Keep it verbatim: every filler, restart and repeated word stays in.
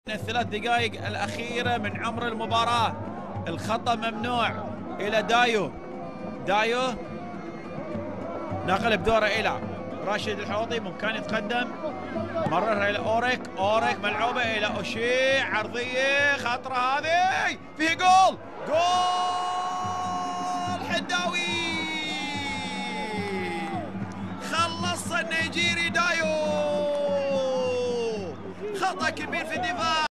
الثلاث دقائق الأخيرة من عمر المباراة. الخطأ ممنوع إلى دايو. دايو نقل بدوره إلى راشد الحوضي، ممكن يتقدم، مررها إلى أوريك. أوريك ملعوبة إلى أوشي، عرضية خطرة هذه، فيه جول. جول حداوي، خلص النيجيري دايو. خطأ كبير في الدفاع.